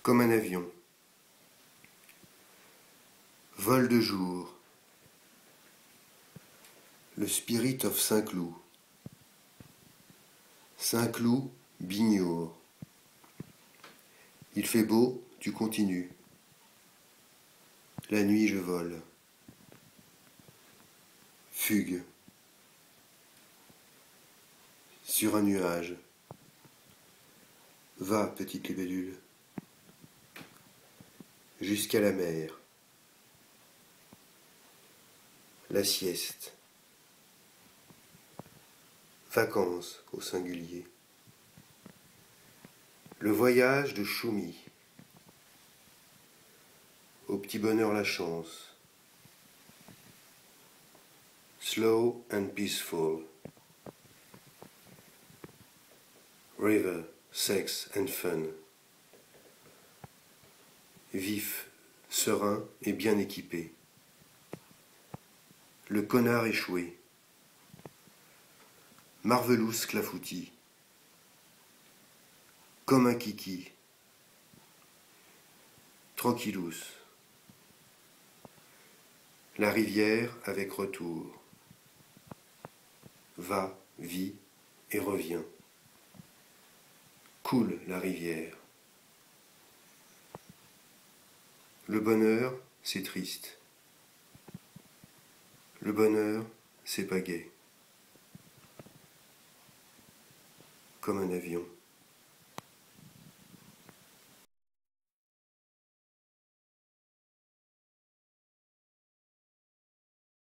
Comme un avion. Vol de jour. Le Spirit of Saint-Cloud. Saint-Cloud, Bignour. Il fait beau, tu continues. La nuit je vole. Fugue. Sur un nuage. Va, petite libellule. Jusqu'à la mer. La sieste. Vacances au singulier. Le voyage de Choumi. Au petit bonheur la chance. Slow and peaceful. River, sex and fun. Vif, serein et bien équipé. Le connard échoué. Marvelous clafoutis. Comme un kiki. Tranquillous. La rivière avec retour. Va, vit et revient. Coule la rivière. Le bonheur, c'est triste. Le bonheur, c'est pas gai. Comme un avion.